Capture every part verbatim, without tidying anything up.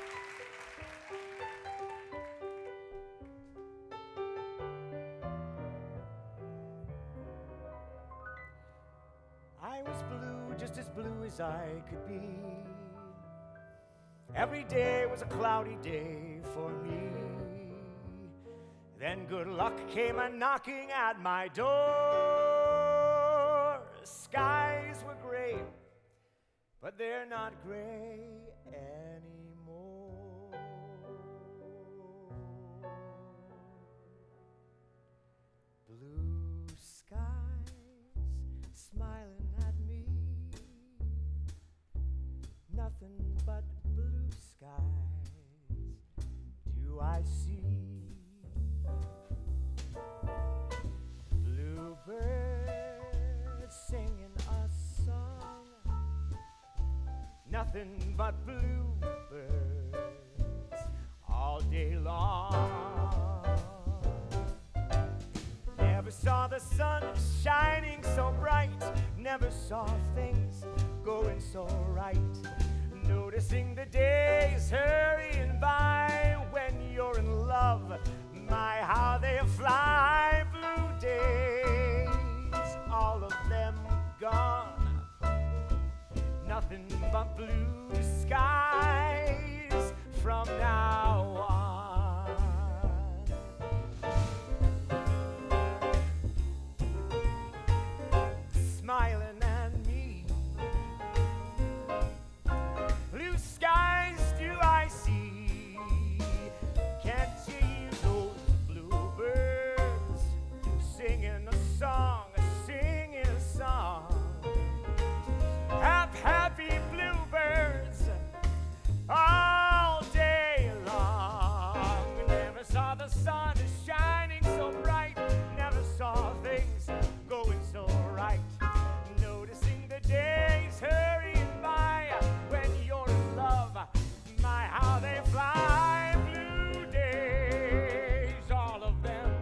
I was blue, just as blue as I could be. Every day was a cloudy day for me. Then good luck came a-knocking at my door. Skies were gray, but they're not gray anymore. Blue skies smiling at me, nothing but blue skies do I see. Bluebirds singing a song, nothing but bluebirds all day long. Never saw the sun shining so bright, never saw things going so right. Noticing the days hurrying by when you're in love, my how they fly. Blue days, all of them gone, nothing but blue skies from now on. Smiling at me, blue skies do I see. Can't you hear those bluebirds singing a song, singing a song? Hap, happy bluebirds all day long. Never saw the sun shining so bright, never saw things going so right. Noticing the days hurrying by when you're in love, my how they fly. Blue days, all of them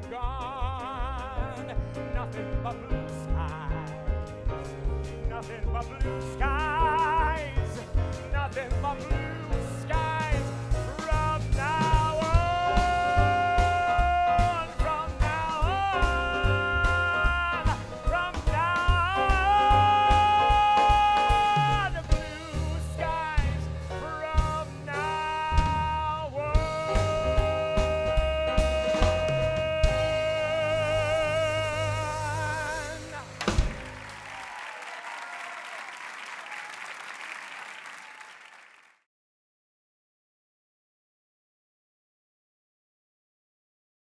gone, nothing but blue skies, nothing but blue